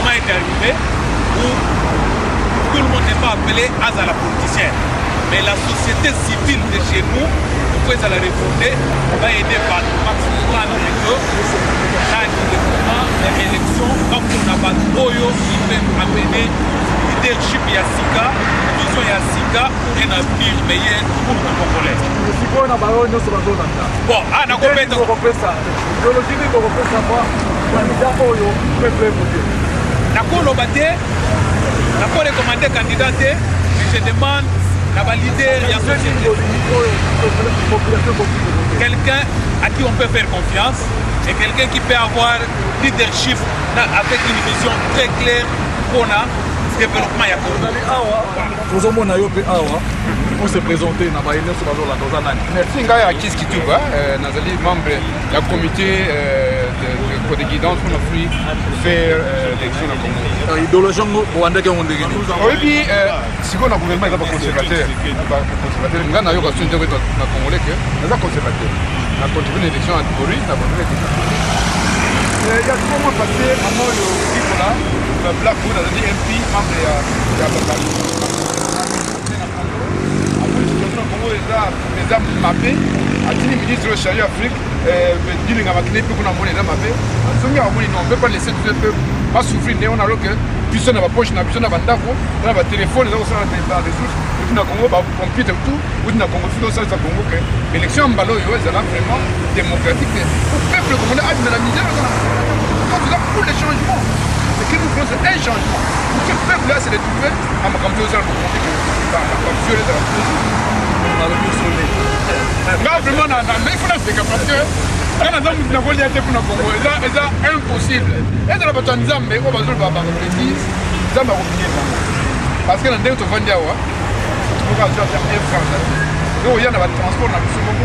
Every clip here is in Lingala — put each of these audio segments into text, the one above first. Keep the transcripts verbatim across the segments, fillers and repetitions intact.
moment est arrivé où tout le monde n'est pas appelé à la politicien. Mais la société civile de chez nous, pourquoi ça la révolter, va aider par le maximum à nous que dans l'élection, comme on a pas d'oyo, qui peut amener leadership et Sika, vision et Sika pour un avenir meilleur pour le Congolais. Bon, ah, on a compris ça. D'accord, le bâté, d'accord, les commandés candidats, je demande la leader et la société. Quelqu'un à qui on peut faire confiance et quelqu'un qui peut avoir leadership avec une vision très claire pour le développement. On se présenter dans la merci à Kis Kitouba, Nazali, membre du comité de code de guidance pour nous faire l'élection dans le Congo. L'idéologie rwandaise est mondé. Oui, si on a un gouvernement qui est conservateur, conservateur, nous avons une question de Congolais que nous sommes conservateurs. Nous avons continué l'élection à Tibori, nous avons continué l'élection. Il y a tout le monde passé à moi le Nicolas, le Blackwood, le M P, membre de la Bakari. Les armes mappées, à dix ministres de Chariot Afrique, dit les Gamakine, pour qu'on a monnaie mappée. On ne peut pas laisser tout le peuple pas souffrir. On a que personne n'a pas poche, personne n'a pas d'argent, on a pas téléphone, on a des ressources. On a Congo, on computer tout, on a Congo, on a Congo. L'élection en ballon, c'est vraiment démocratique. Le peuple congolais a de la misère. Donc, là, pour les changements, ce qui nous faut, c'est un changement. Pour ce peuple-là, c'est de trouver à ma campagne aux arbres. Là, vraiment, il faut la faire parce que quand on a dit pour le Congo, c'est impossible. Et dans la bataille de Zambé, on va dire que Zambé va revenir. Parce que dans le temps, on va dire que on va faire un français. Donc, il y a un transport dans le Congo.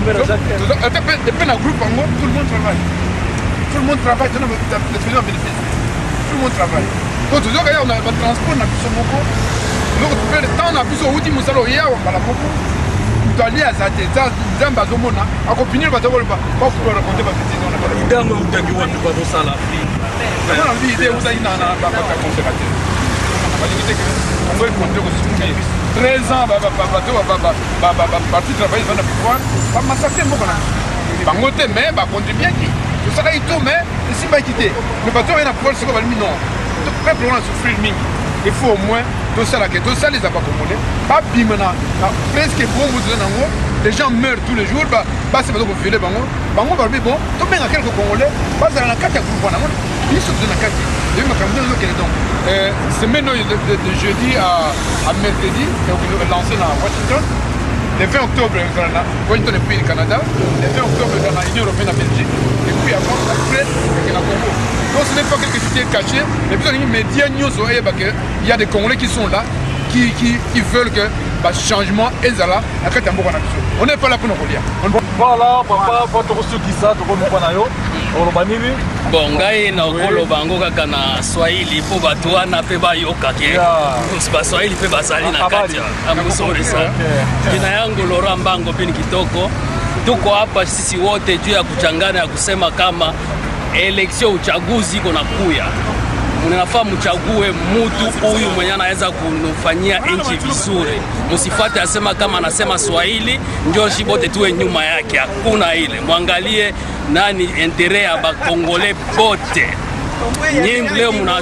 Depuis le groupe, tout le monde travaille. Tout le monde travaille, tout le monde bénéficie. Tout le monde travaille. Donc, toujours, on a un transport dans le Congo. Donc, le temps, on a plus de outils, on a des outils. Aller à Zate, Zamba Zomona, à copiner le bateau, pas pour raconter ma petite zone. Il y a un peu de temps où on ça là. On a l'idée où ça y est, on a pas conservateur. On va dire qu'on va compter aussi. treize ans, bateau, parti travailler dans le pouvoir, va massacrer mon bonheur. Par côté, mais, va contribuer qui. Tout ça là, il tourne, mais c'est pas quitté. Le bateau est à pouvoir, c'est comme le non. Tout le peuple, on a souffert le il faut au moins tout ça là que tout ça les a pas commandé pas bimena presque bon vous donnez les gens meurent tous les jours bah bah c'est pas pour violer bango bango va bon tout bien à quelques congolais pas dans la carte pour voir ils sont dans la carte et ma caméra là qu'elle est donc semaine de jeudi à à mercredi on va lancer dans Washington le vingt octobre au Canada Washington et puis le Canada le vingt octobre dans l'Union européenne en Belgique et puis avant après il y a Congo. Donc ce n'est pas quelque chose qui est caché, mais puis les médias nous ont il y a des Congolais qui sont là, qui, qui, qui veulent que le changement est là. On n'est pas là pour nous relier. Voilà, papa, pas ceux qui savent, tout le monde bon, ngai na okolo bango kaka na Swahili po bato wana pe bayoka ke ba Swahili pe bazali na kati amusori sana. Jina yangu Laurent Mbango pini kitoko. Tuko hapa sisi wote juu ya kuchangana ya kusema kama eleksio uchaguzi iko nakuya. Mnafaa mchague mtu huyu mwenye anaweza kunufanyia nchi vizuri. Msifuate asema kama anasema Swahili ndio shibote tuwe nyuma yake. Hakuna ile. Mwangalie nani intérêt ya bakongole bote. Nyingi leo mna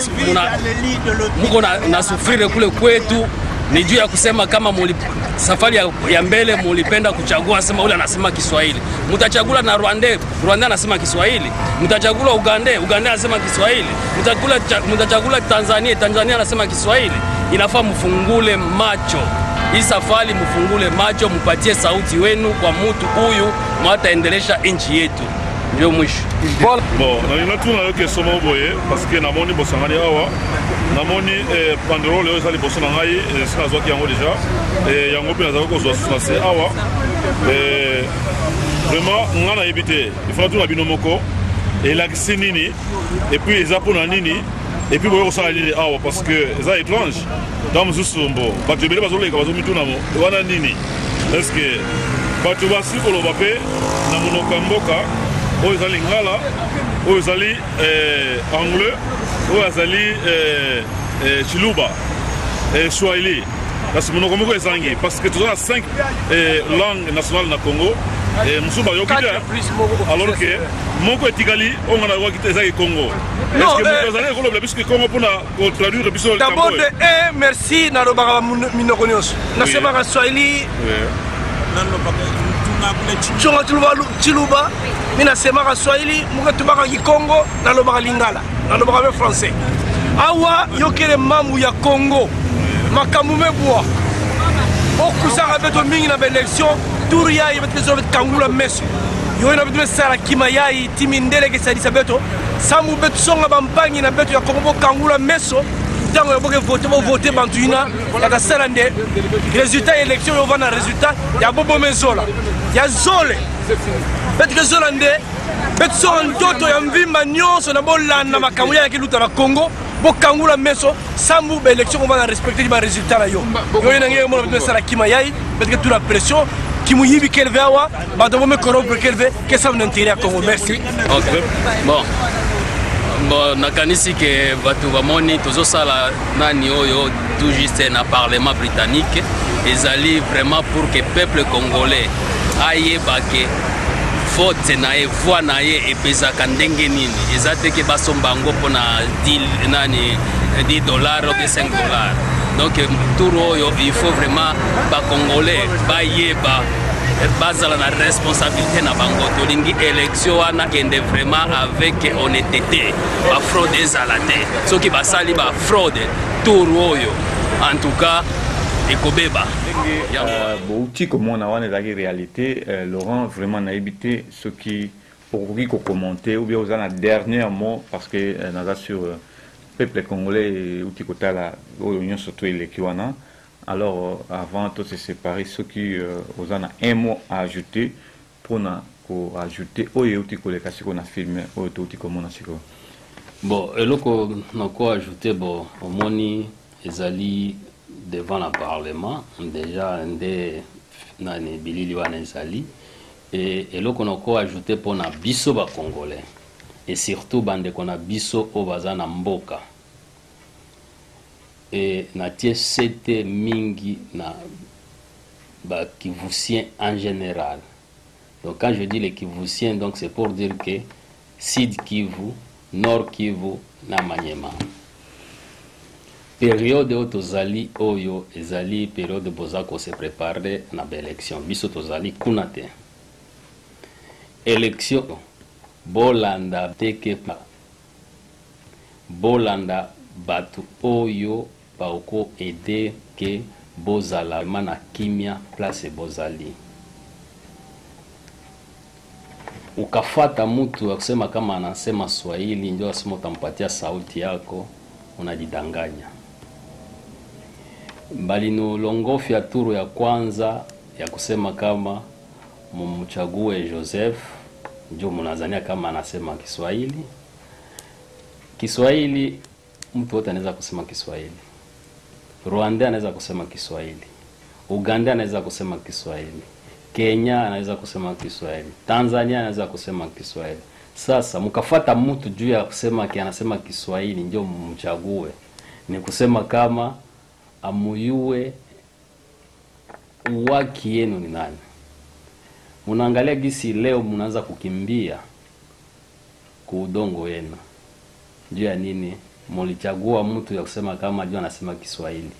mko na, na sufrire kule kwetu ni juu ya kusema kama muli, safari ya, ya mbele mulipenda kuchagua sema ule anasema Kiswahili. Mtachagula na Rwanda, Rwanda anasema Kiswahili. Mtachagula Uganda, Uganda anasema Kiswahili. Mtachagula mtachagula Tanzania, Tanzania anasema Kiswahili. Inafaa mfungule macho. Hii safari mfungule macho, mpatie sauti wenu kwa mtu huyu mwataendelesha nchi yetu. Ndio mwisho. Bon, na nina tuna yoke somo boye parce que namoni bosangani awa. Namoni eh banderole yo sali boso na ngai sika zoki yango déjà eh yango pe nazako zo sase awa. Eh vraiment ngana ebité. Il faut tuna bino moko et la nini et puis eza pona nini et puis boyo sala nini awa parce que eza étrange. Dans musumbo, ba tebele bazoleka bazomituna mo. Wana nini? Est-ce que ba tu basi ko lo bape na monoko mboka oyo ezali ngala oyo ezali anglais, oyo ezali chiluba, swahili. Parce que nous avons des parce que tu as cinq langues nationales na Congo. Et nous sommes alors que mon côté Tigali, on a la quitté ça Congo. Est-ce que vous allez relever puisque Congo pour traduire le bisou. D'abord eh merci na roba minokonios. Na sema ka Swahili. Chonga tuluba chiluba. Mina sema ka Swahili, muka tubaka ki Congo na roba lingala. Na roba français. Awa yokele mamu ya Congo. Makamume bois. Okusaka beto mingi na élection. Touria il va te sauver kangula meso. Yo ina beto sala kimayai timindele ke sadi sabeto. Samu beto songa bampangi na beto ya Congo kangula meso. Tango ya boke voter bo voter bantuina ya ka sala nde. Résultat élection yo vana résultat ya bobo mezola. Ya zole. Beto ke zola nde. Beto songa ntoto ya mvimba nyonso na bolanda makamuya ya kiluta na Congo. Bokangula meso sambu ba élection on va respecter les résultats là yo yo ina ngé mo na sala kima yayi parce que toute la pression qui mu yibi kelve awa ba do me corrompre kelve que ça n'a intérêt à Congo merci. OK bon bon nakanisi ke batu bamoni tozo sala nani oyo tout juste na parlement britannique ezali vraiment pour que peuple congolais aye baké vote na ye voix na ye epezaka ndenge nini eza te ke basombango mpona dix dollars ou cinq dollars donc tour oyo il faut vraiment bacongolais bayeba bazala na responsabilité na bango tolingi élection wana kende vraiment avec honnêteté bafraude ezala te soki basali bafraude tour oyo en tout cas ekobeba bouti comme on a on est la réalité Laurent vraiment n'a évité ce qui pour qui commenter ou bien aux un dernier mot parce que n'a sur peuple congolais outil côté la union surtout les kiwana alors avant tout se séparer ce qui aux un un mot à ajouter pour na pour ajouter au outil collectif qu'on a filmé au outil comme on a siko bon et loko na quoi ajouter bon au moni ezali devant le Parlement, déjà, des nani bilili wana ezali et et là qu'on a encore ajouté pour na biso ba congolais et surtout bande qu'on a biso au bazana mboka et na tie sete mingi na ba kivusien en général. Donc quand je dis les kivusien donc c'est pour dire que Sud Kivu, Nord Kivu na Maniema. Période où tozali oyo ezali période bozako se préparer na élection biso tozali kunate élection bolanda teke pa bolanda batu oyo baoko aider que bozala mana kimia place bozali ukafata mtu akusema kama anasema Swahili ndio asema utampatia sauti yako unajidanganya. Balino longofya turu ya kwanza ya kusema kama mumchague Joseph ndio mnazania kama anasema Kiswahili. Kiswahili mtu wote anaweza kusema Kiswahili. Rwanda anaweza kusema Kiswahili. Uganda anaweza kusema Kiswahili. Kenya anaweza kusema Kiswahili. Tanzania anaweza kusema Kiswahili. Sasa mkafuata mtu juu ya kusema ki anasema Kiswahili ndio mumchague. Ni kusema kama amuyue waki yenu ni nani. Munaangalia gisi leo mnaanza kukimbia kuudongo wenu. Juu ya nini? Mulichagua mtu ya kusema kama juu anasema Kiswahili.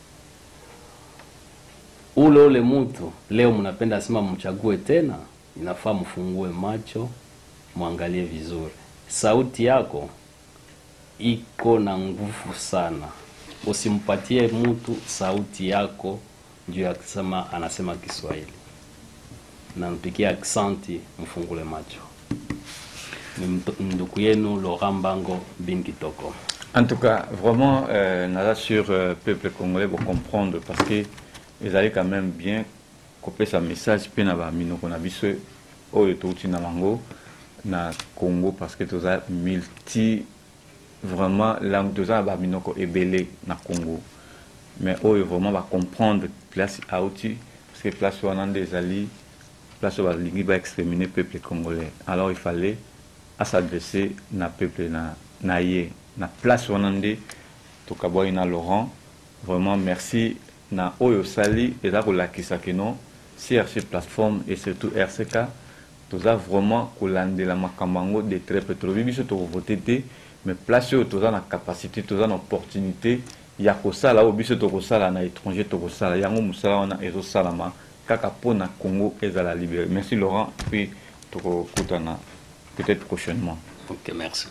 Ule ule mtu leo mnapenda sema mchague tena, inafaa mfungue macho, muangalie vizuri. Sauti yako iko na nguvu sana. Usimpatie mtu sauti yako juu ya kusema anasema Kiswahili. Na mpikia aksanti mfungule macho. Ni ndugu yenu Laurent Mbango bin Kitoko. En tout cas, vraiment, euh, nada sur euh, peuple congolais pour comprendre parce que ils allaient quand même bien couper sa message puis na ba mino qu'on a vu ce au tout na mango na Congo parce que tous a multi vraiment langue deux ans ba mino ko ebele na Congo mais eux vraiment va comprendre place à outil parce que place on a des alliés place va lingi va exterminer peuple congolais alors il fallait à s'adresser na peuple na na ye na place wanande to kaboy na Laurent. Vraiment merci na oyo sali et là la kisakeno C R C plateforme et surtout R C K. Tous a vraiment collandé la makambango de très pétrolier biso to voter mais place où tous a la capacité tous a l'opportunité ya ko sala o biso to ko sala na étranger to ko sala yango musala wana ezo salama kaka pona Congo ezala libéré. Merci Laurent puis to ko kutana peut-être prochainement. OK, merci.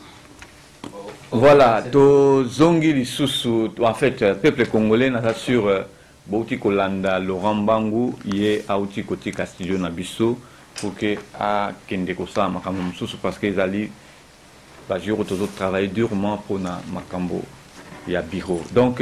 Voilà, to zongi lisusu en fait peuple congolais na sur bauti kolanda Laurent Mbangu yé auti côté Castillo na biso pour que a kende ko sa makambo mususu parce que ezali ba juro toujours travailler durement pour na makambo ya bureau. Donc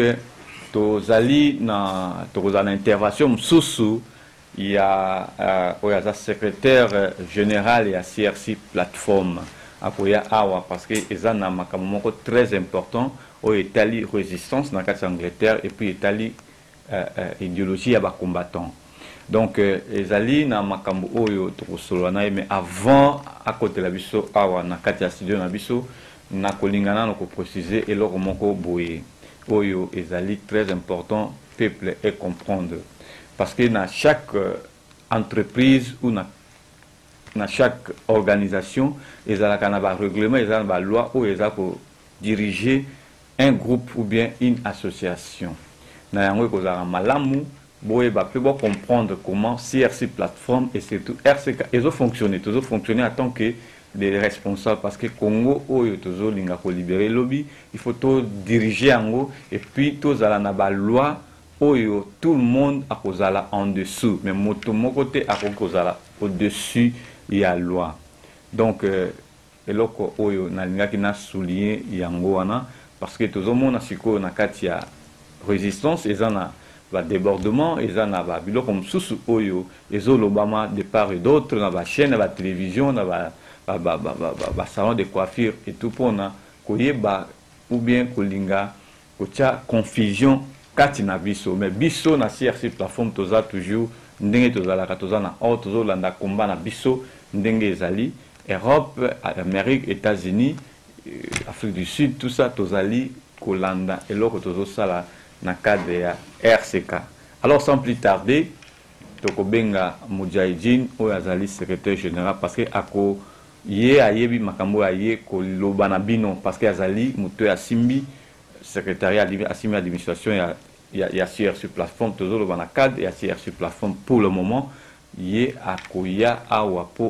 to zali na to za intervention mususu il y a euh, le secrétaire général et à C R C plateforme apoya awa parce que eza na makambo moko très important au Italie résistance dans la Angleterre et puis Italie euh, euh, idéologie à bas combattants. Donc ezali na makambo oyo to solana mais avant à côté la biso awa na kati ya studio na biso na kolingana na ko préciser et loko moko boye oyo ezali très important peuple et comprendre parce que dans chaque euh, entreprise ou na dans chaque organisation ils ont un règlement ils ont une loi où ils ont diriger un groupe ou bien une association na yango ko za malamu boye ba peut comprendre comment C R C plateforme et surtout R C K ils ont fonctionné ils ont fonctionné en tant que des responsables parce que Congo oyo tozo linga ko libérer lobby il faut tout diriger yango et puis tous ala na ba loi oyo tout le monde a kozala en dessous mais moto moko te a kozala au dessus il y a loi donc euh, eloko oyo na linga ki na souligner yango wana parce que tozo mona siko na kati ya résistance ezana ba débordement ezana ba biloko mususu oyo ezolo bama de part et d'autre na ba chaîne ba télévision na ba ba ba ba, ba, ba salon de coiffure et tout pona koyeba ou bien kolinga kocha confusion kati na biso mais biso na C R C plateforme toza toujours ndenge tozala ka toza na haut tozolanda combat na biso ndenge ezali Europe, Amérique, États-Unis, Afrique du Sud, tout ça tozali kolanda eloko tozosala na cadre ya R C K. Alors sans plus tarder tokobenga Mujahideen oyo azali secrétaire général parce que ako ye ayebi makambo aye ko lobana bino parce que azali muto ya simbi secrétariat asimbi administration ya ya, ya C R C plateforme toujours lobana cadre ya C R C plateforme pour le moment ye akoya awa po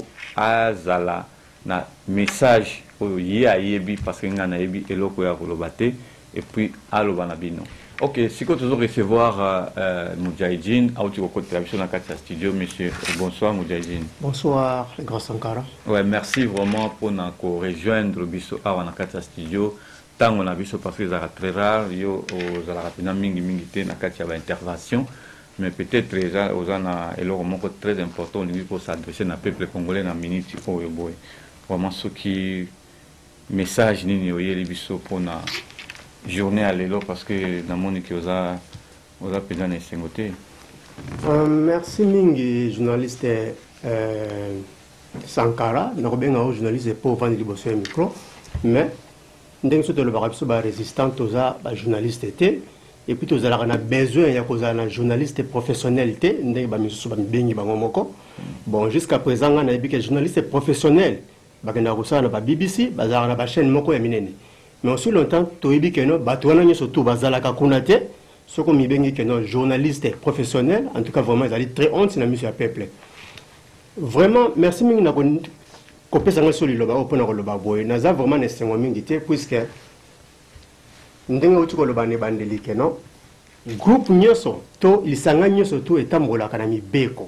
azala na message oyo ye ayebi parce que ngana yebi eloko ya kolobate et puis alobana bino. Ok, si vous toujours recevoir euh, euh, Mujahideen, à studio, monsieur. Bonsoir Mujahideen. Bonsoir, le grand Sankara. Ouais, merci vraiment pour nous rejoindre biso à Nakata studio. Tant on a vu parce que c'est très rare, yo aux alapina mingi mingi te Nakata intervention, mais peut-être déjà aux ana eloko moko très important au niveau pour s'adresser na peuple congolais na minute oyo boy. Vraiment ce qui message nini oyeli biso pour na journée à l'élo parce que dans mon équipe on a on a pédé dans Sengoté. Merci mingi journaliste euh, Sankara, nous bien un journaliste pour vendre le bosseur micro, mais dès que le barabisou ba résistant aux a journaliste était et puis tous a besoin il y a cause un journaliste professionnel té ndé ba misu ba bengi ba ngomoko. Bon jusqu'à présent on a dit que journaliste professionnel ba kenda ko na ba B B C ba za na ba chaîne moko ya minene. Mais aussi longtemps, tu as dit que nous, nous surtout bazalaka kunate, ce qu'on m'a dit que nous journalistes professionnels, en tout cas vraiment, ils allaient très honte, c'est la mission à peuple. Vraiment, merci mingi na kopé sanga soli loba au pona loba boy. Naza vraiment nesengo mingi te puisque ndenga uti ko loba ne bandeli ke non. Groupe nyoso to lisanga nyoso to etambola kana mibeko.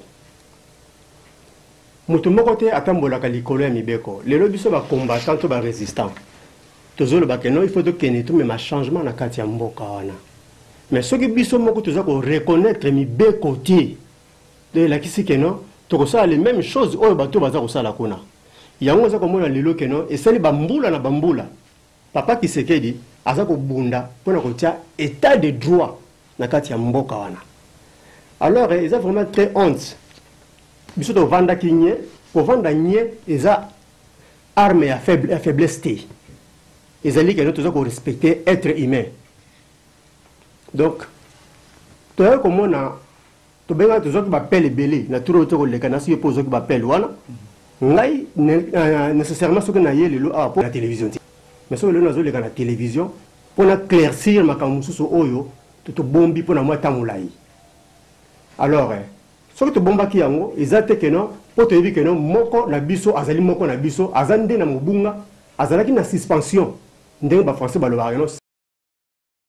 Mutu moko te atambola ka likolo ya mibeko. Lelo biso ba combattant to ba résistant. Tozolo bakeno il faut que nous tout même un changement na kati ya mboka wana mais ce qui biso moko toza ko reconnaître mi be côté de la kisi keno to ko ça les mêmes choses oyo bato baza ko sala kuna yango za ko mona lelo keno et sali bambula na bambula papa Kisekedi aza ko bunda pona ko tia état de droit na kati ya mboka wana alors ils ont vraiment très honte biso to vanda kinye ko vanda nye eza arme ya faible ya faiblesse te ezali ke toza ko respecter être humain donc toya komona tobenga tozoki bapele ebele na turo tokoleka na si po ozoki bapele wana ngai nécessairement soki na ye lelo awa po na télévision te mais soki lelo nazoleka na télévision mpona claircir makambo mosusu oyo totobombi mpona mwa ta molai alors soki tobombaki yango eza te keno mpo toyebi keno moko na biso azali moko na biso aza nde na mobunga azalaki na suspension ndenge bafrançais balobaka keno